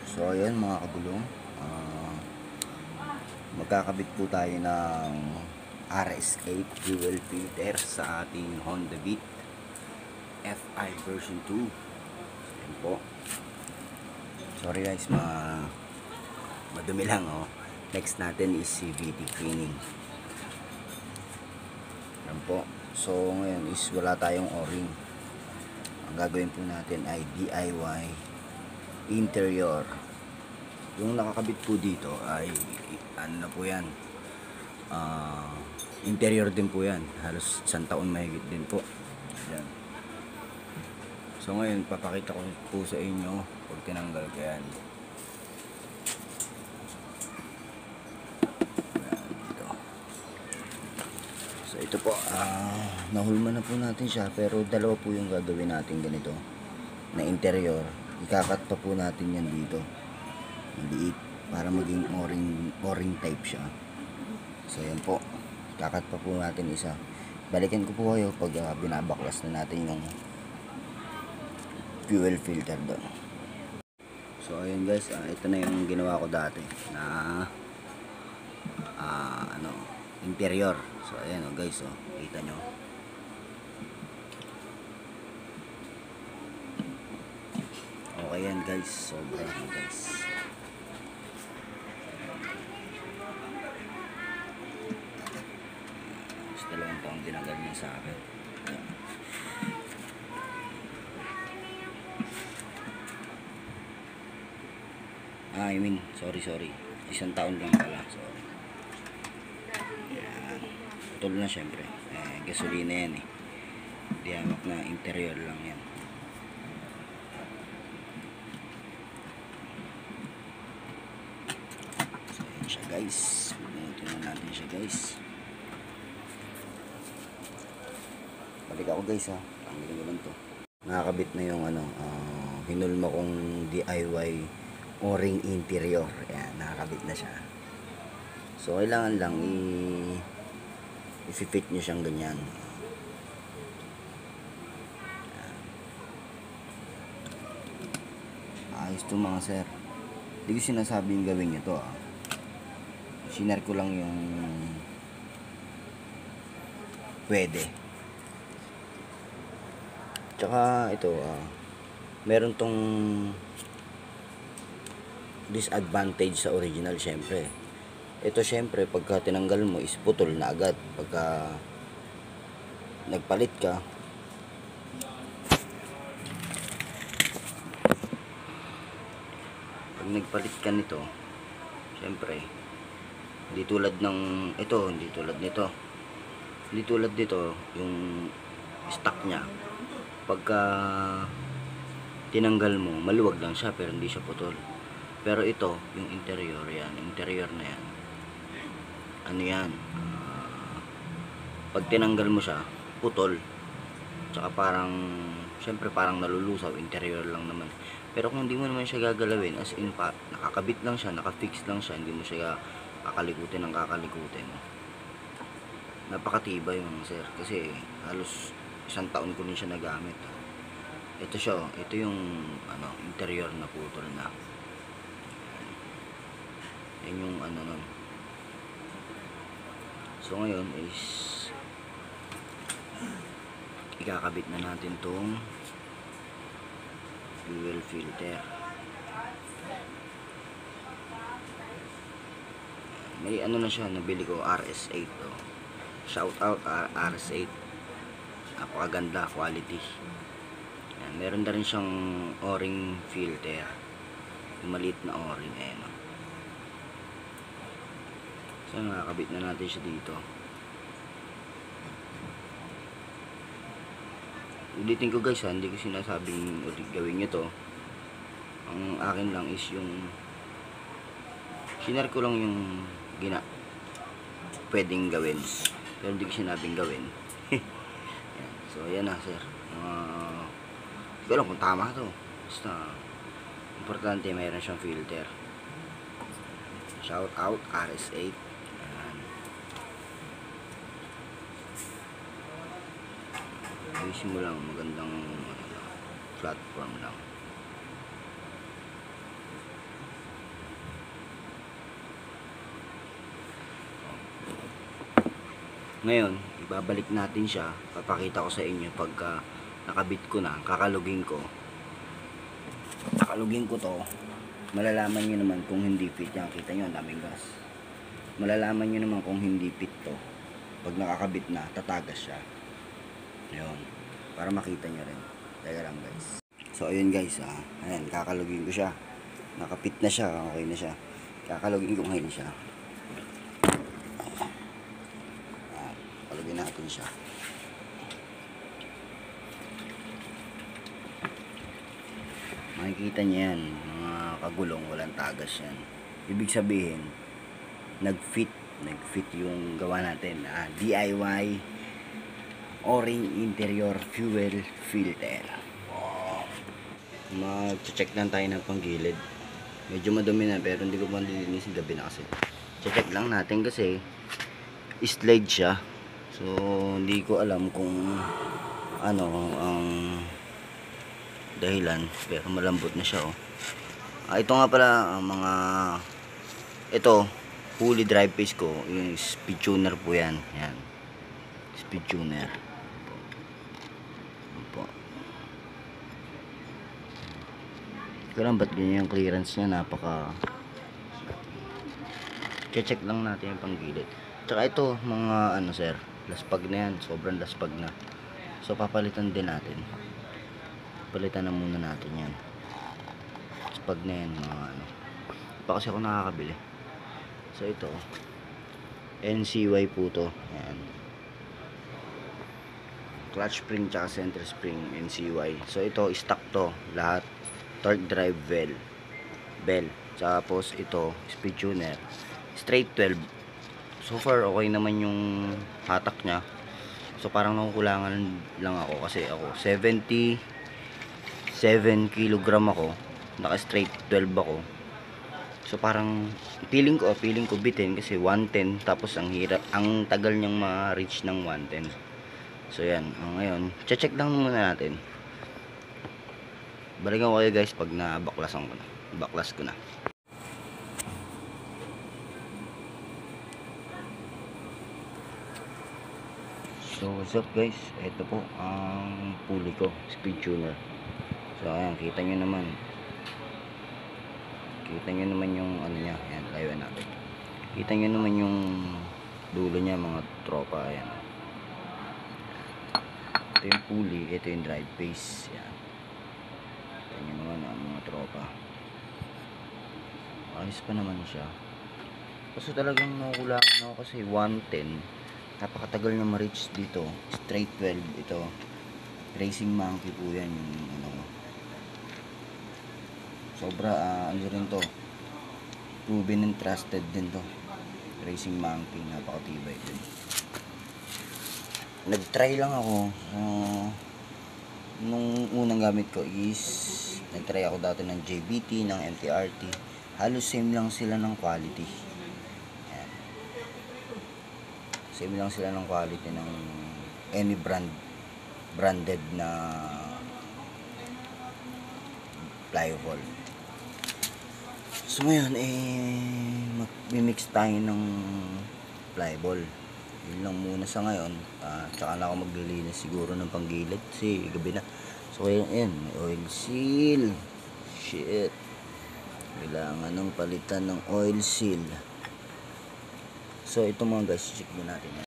So ayan mga kabulong, magkakabit po tayo ng RS8 fuel filter sa ating Honda Beat FI version 2. Ayan po. Sorry guys, madumi lang oh. Next natin is CVT cleaning. Ayan po. So ngayon is wala tayong o-ring. Ang gagawin po natin ay DIY interior. Yung nakakabit po dito ay ano na po yan, interior din po yan, halos 1 taon mahigit din po yan. So ngayon papakita ko po sa inyo pag tinanggal ko yan. Dito. So ito po, nahulma na po natin siya, pero dalawa po yung gagawin natin ganito na interior. Ikakat pa po natin yan dito maliit para maging o-ring type siya. So yan po, kakat pa po natin isa. Balikan ko po kayo pag binabaklas na natin yung fuel filter doon. So ayun guys, ito na yung ginawa ko dati na interior. So ayan oh guys, oh, kita nyo. Okay yan guys, sobra guys. Dalawang taong tinagal niya sa akin. Sorry. 1 taon lang pala. Sorry. Yan. Putol na syempre. Gasolina yan eh. Diyamak na interior lang yan. So yan siya guys. Tingnan natin siya guys. Balik ako guys ha. Tanggalin ko lang to. Nakakabit na yung hinulma kong DIY o-ring interior. Ayan, nakakabit na siya. So kailangan lang i-fit nyo siyang ganyan. Ayos to mga sir. Hindi ko sinasabing gawin nyo to ah. Sinare ko lang yung pwede. Tsaka ito, meron tong disadvantage sa original syempre. Ito syempre pagka tinanggal mo is putol na agad. Pagka nagpalit ka, nito, syempre hindi tulad ng ito, hindi tulad nito yung stock nya. Pagka tinanggal mo, maluwag lang siya pero hindi siya putol. Pero ito, yung interior na yan. Ano yan? Pag tinanggal mo siya, putol. Tsaka parang, syempre parang nalulusaw, interior lang naman. Pero kung hindi mo naman siya gagalawin, as in pa, nakakabit lang siya, nakafix lang siya, hindi mo siya kakalikutin ng kakalikutin. Napakatibay yung sir, kasi halos 1 taon ko din siya nagamit. Ito siya, ito yung interior na putol na. Yan yung nun. So ngayon is ikakabit na natin tong fuel filter. May na siya, nabili ko RS8 oh. Shout out RS8. Napakaganda quality. Yan, meron na rin siyang o-ring filter. Yung maliit na o-ring So nakakabit na natin siya dito. Ulitin ko guys ha, hindi ko sinasabing gawin nyo to. Ang akin lang is yung sinare ko lang yung pwedeng gawin, pero hindi ko sinabing gawin. Yan. So ayan na sir, hindi ko alam kung tama to, basta importante mayroon siyang filter. Shout out RS8. Ayusin mo lang, magandang platform lang. Ngayon, ibabalik natin siya. Papakita ko sa inyo pagka nakabit ko na, kakalugin ko to. Malalaman nyo naman kung hindi fit yan. Kita nyo, ang daming gas. Malalaman nyo naman kung hindi fit to. Pag nakakabit na, tatagas siya. Ayun. Para makita nyo rin. Teka lang guys. So ayun guys, ayan, kakalugin ko siya. Nakapit na siya, okay na siya. Kakalugin ko ngayon siya. Ayan, kalugin natin siya. Makikita niyo yan, mga kagulong, walang tagas yan. Ibig sabihin, nag-fit yung gawa natin. DIY O-ring interior fuel filter. Mag-check lang tayo ng panggilid. Medyo madumi na pero hindi ko pa nililinis, gabi na kasi. Check lang natin kasi slide siya. So hindi ko alam kung ano ang dahilan, pero malambot na siya ito nga pala ang mga ito fully drive pace ko, yung speed tuner po yan. Yan, speed tuner po. Kailan ba't ganyan yung clearance nya, napaka check lang natin yung panggilid. Tsaka ito mga ano sir, laspag na yan, sobrang laspag na. So papalitan din natin, palitan na muna natin yan. Laspag na yan mga ano, pa kasi ako nakakabili. So ito NCY po to. Yan, clutch spring tsaka center spring NCY. So ito stock to lahat. Torque drive bell. Tapos ito speed tuner straight 12. So far okay naman yung hatak nya. So parang nakukulangan lang ako kasi ako 77 kilogram ako, naka straight 12 ako. So parang feeling ko bitin kasi 110, tapos ang tagal niyang ma-reach ng 110. So yan, ngayon check lang muna natin. Balikan ko kayo guys pag baklas ko na. So what's up guys, ito po ang pulley ko, speed tuner. So ayan, kita nyo naman yung ano nya. Ayan, layuan natin. Kita nyo naman yung dulo nya mga tropa. Ayan, ito yung pulley, ito yung drive pace. Ayan, kita nyo naman ang mga tropa. Ayos pa naman siya. Kaso talagang nakukulangan ako kasi 110. Napakatagal na ma-reach dito. Straight 12 ito. Racing Monkey po yan yung ano. Sobra ano rin to. Proven and trusted din to. Racing Monkey, napakatibay din. Nag-try lang ako. Nung unang gamit ko is nag-try ako dati ng JBT, ng MTRT. Halos same lang sila ng quality. Ayan. Same lang sila ng quality ng any branded na plywood. So ngayon mag-mix tayo ng flyball. Yun lang muna sa ngayon. Tsaka na ako maglilinis siguro ng panggilid kasi gabi na. So ayan, oil seal. Shit, kailangan ng palitan ng oil seal. So ito mga guys, check mo natin yan.